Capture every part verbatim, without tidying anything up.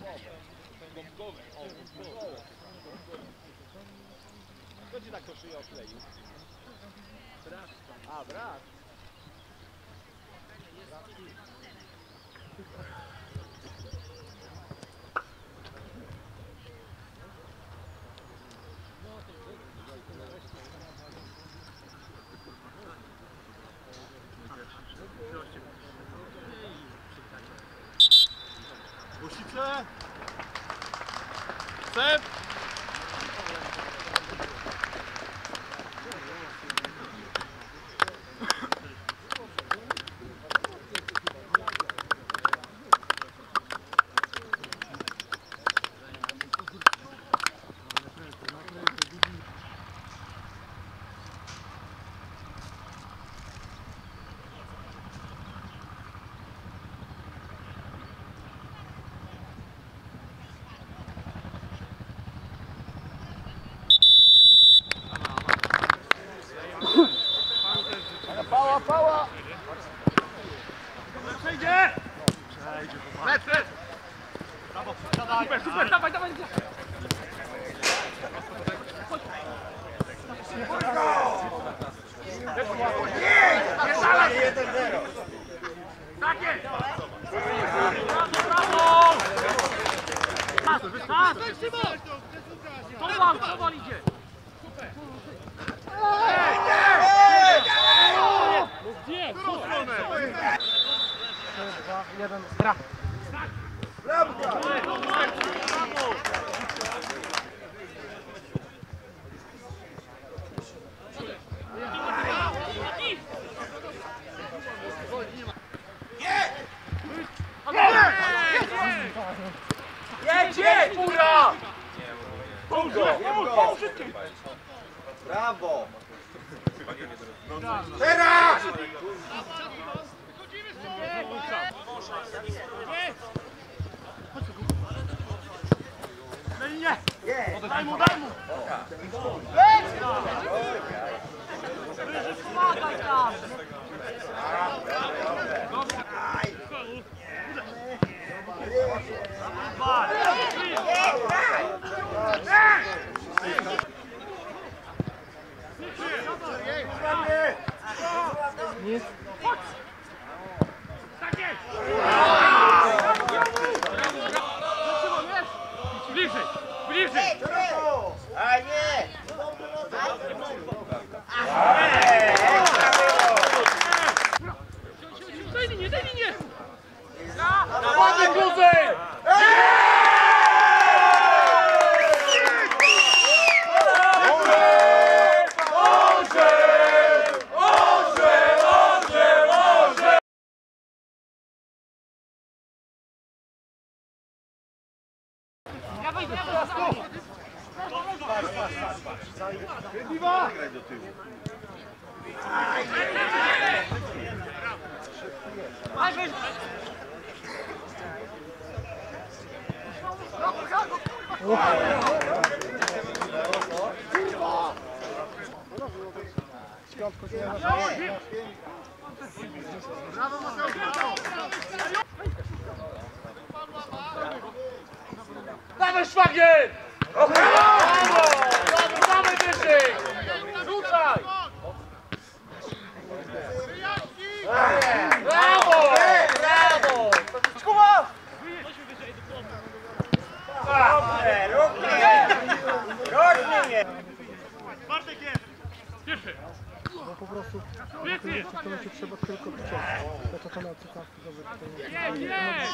Kto ci tak to szyję okleił? A, brat. Musicie? Cep! Pała, pała! Przejdzie! Przejdzie, lecę! Brawo, dawaj! Super, super, dawaj, dawaj! Nie zaraz! jeden zero! Tak jest! Brawo! Pas, pas! To wam, to wam idzie! Gdzie? dwa, jeden, gra! Bramka! Jedzie! Ura! Brawo! Teraz! Na linię! Daj mu, daj mu! Pomagaj tam! Nic. Bliżej! Bliżej! A nie! Daj linię, daj linię! Dawaj, Gruzyn! Wybiwa! Do tyłu. Brawo, Mateusz! Dawaj, szwagier! Brawo! Dawaj wyżej! Rzucaj! Brawo! Brawo! Kuba! Dobrze, równie! Równie! Bartek jest! Pierwszy! No po prostu to mi się trzeba tylko wyciągnąć. Ja to to na cykawki dobrze. Nie, nie!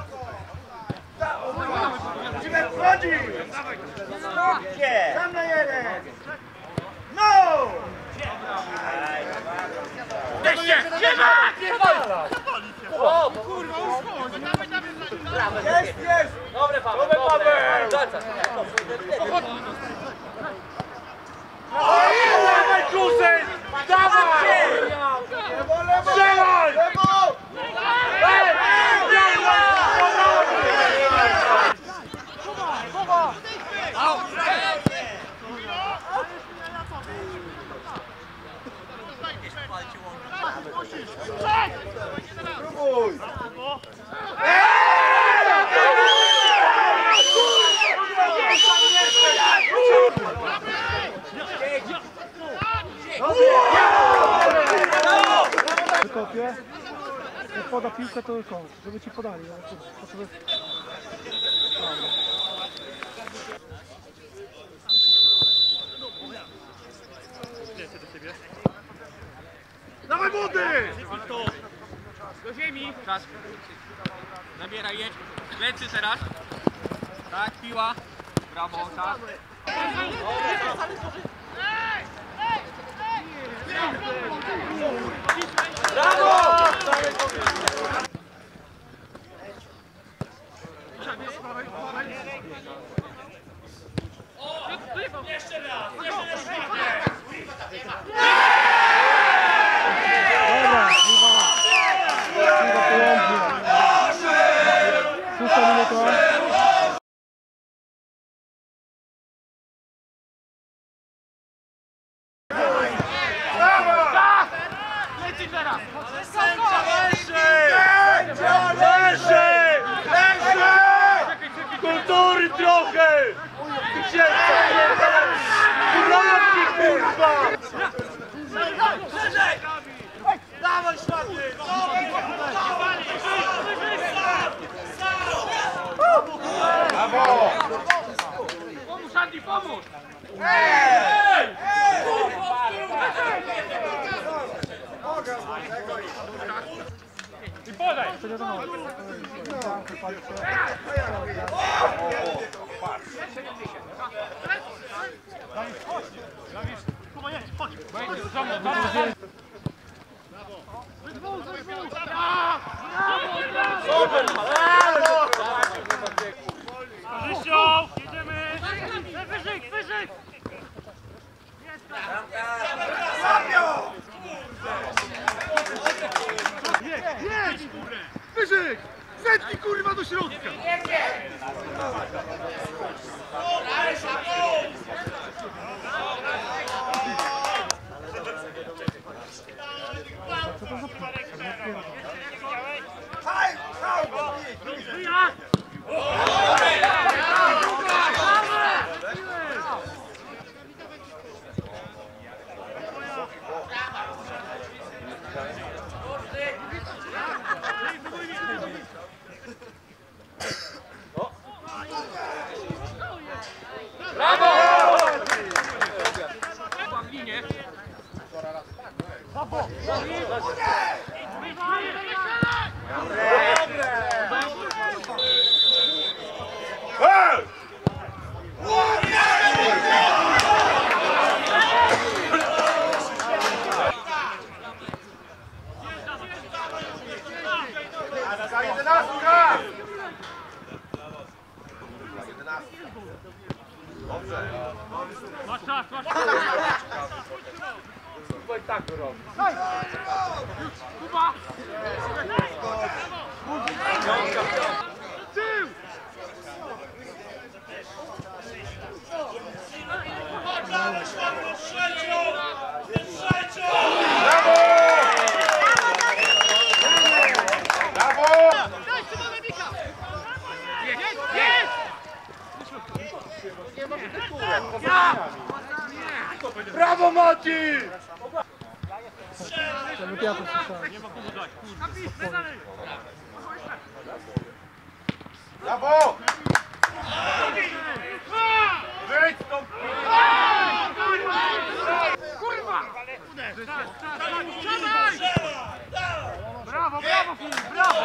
Ciebie wchodzi! Stopcie! Tam na jeden! No! Jeszcze! Nie ma! O, kurwa, uszkodź! Dawaj, dawaj, Jest, jest! dobre, Paweł, dobre! Wracaj! Dawaj, Gruzyn! Dawaj! Lewo, lewo! Strzelaj! Lewo! Ej! Próbuj! łapie, jak poda piłkę, to koniec, żeby ci podali. Ale to, to sobie... Dawaj młody! Do ziemi! Czas. Nabieraj, jedź. Plecy teraz. Tak, piła. Brawo, tak. Brawo! Jeszcze raz! Dobra, Iwa. Iwa połącznie. Szósta minuta. Leci teraz! Sędzia leży! Sędzia leży! Leży! Kultury trochę! Ty się Kuraki, kurwa! Szerzej! Dawaj szlaty! Brawo! Pomóż, Andy, pomóż! Ej! I podaj! To nie wiadomo. Krzysiu, jedziemy! Wyżyk, wyżyk! Zabio! Jedź! Wyżyk! Zetnij kurwa do środka! Haj! Haj! Hej! Za jedenastka! Dobrze. Masz czas, masz czas! Chyba i tak to robi. Kuba! Tył! Brawo! Brawo! Jedź, jedź! Brawo, Mati! Nawet ja to słyszałem. Brawo! Wyjdź stąd! Kurwa! Brawo, brawo, Filip, brawo!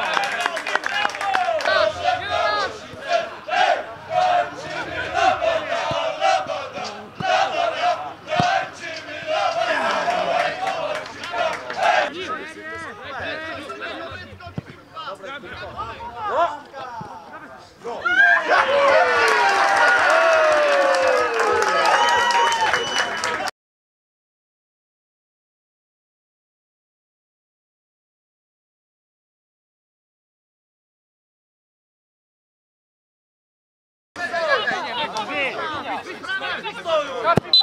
Kapi